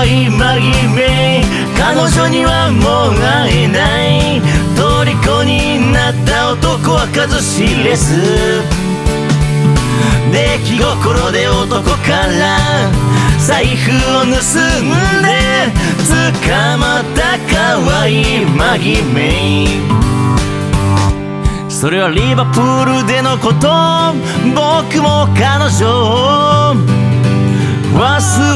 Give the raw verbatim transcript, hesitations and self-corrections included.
可愛い紛れ彼女にはもう会えない虜になった男は数知れず出来心で男から財布を盗んで捕まった可愛い紛れそれはリバプールでのこと僕も彼女を忘